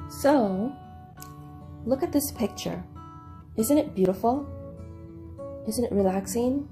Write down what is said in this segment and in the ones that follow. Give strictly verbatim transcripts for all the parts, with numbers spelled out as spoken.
So, look at this picture. Isn't it beautiful? Isn't it relaxing?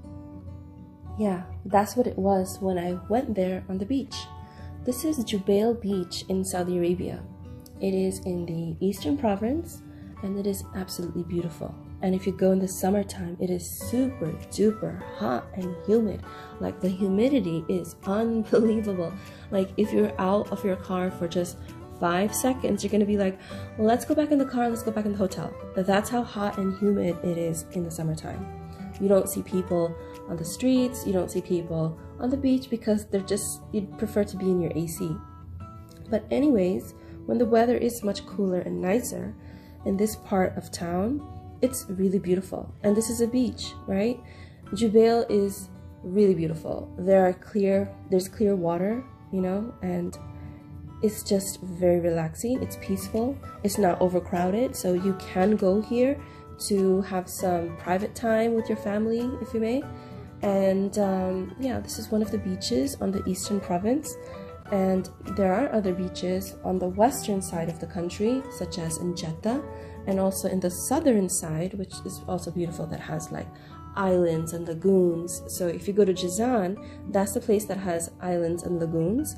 Yeah, that's what it was when I went there on the beach. This is Jubail Beach in Saudi Arabia. It is in the Eastern Province and it is absolutely beautiful. And if you go in the summertime, it is super duper hot and humid. Like the humidity is unbelievable. Like if you're out of your car for just five seconds, you're gonna be like, well, let's go back in the car, let's go back in the hotel. But that's how hot and humid it is in the summertime. You don't see people on the streets, you don't see people on the beach because they're just, you'd prefer to be in your A C. But anyways, when the weather is much cooler and nicer in this part of town, it's really beautiful. And this is a beach, right? Jubail is really beautiful. There are clear, there's clear water, you know, and it's just very relaxing. It's peaceful. It's not overcrowded. So you can go here to have some private time with your family, if you may. And um, yeah, this is one of the beaches on the Eastern Province. And there are other beaches on the western side of the country, such as in Jeddah, and also in the southern side, which is also beautiful, that has like islands and lagoons. So if you go to Jizan, that's the place that has islands and lagoons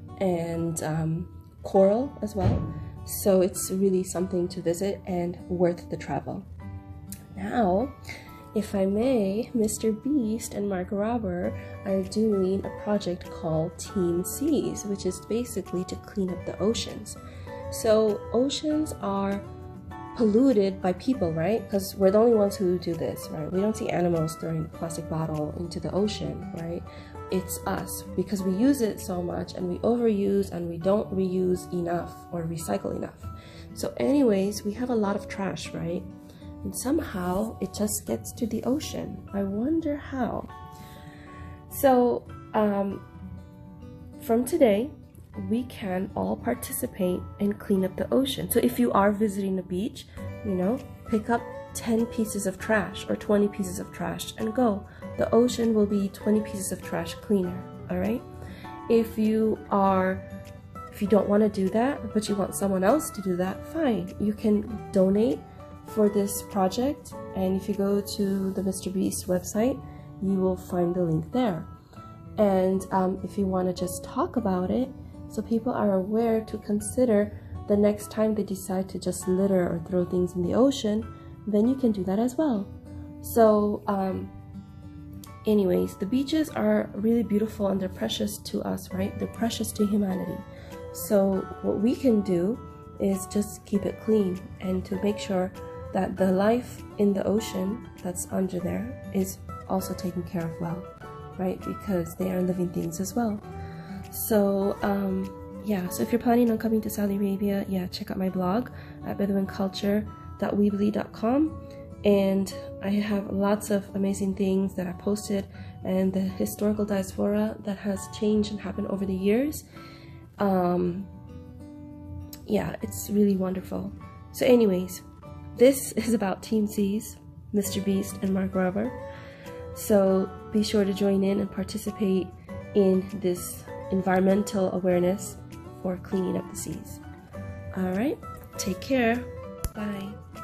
and um, coral as well. So it's really something to visit and worth the travel. Now, if I may, MrBeast and Mark Robber are doing a project called TeamSeas, which is basically to clean up the oceans. So oceans are polluted by people, right? Because we're the only ones who do this, right? We don't see animals throwing a plastic bottle into the ocean, right? It's us, because we use it so much and we overuse and we don't reuse enough or recycle enough. So anyways, we have a lot of trash, right? And somehow it just gets to the ocean. I wonder how. So um, from today, we can all participate and clean up the ocean. So if you are visiting the beach, you know, pick up ten pieces of trash or twenty pieces of trash and go. The ocean will be twenty pieces of trash cleaner, all right? If you are, if you don't want to do that, but you want someone else to do that, fine. You can donate for this project, and if you go to the MrBeast website, you will find the link there. And um, if you want to just talk about it, so people are aware to consider the next time they decide to just litter or throw things in the ocean, then you can do that as well. So um, anyways, the beaches are really beautiful and they're precious to us, right? They're precious to humanity. So what we can do is just keep it clean and to make sure that the life in the ocean that's under there is also taken care of well, right? Because they are living things as well. So um, yeah, so if you're planning on coming to Saudi Arabia, yeah, check out my blog at bedouin culture dot weebly dot com, and I have lots of amazing things that I posted and the historical diaspora that has changed and happened over the years. Um, yeah, it's really wonderful. So anyways, this is about TeamSeas, MrBeast and Mark Robber. So be sure to join in and participate in this environmental awareness for cleaning up the seas. All right, take care. Bye.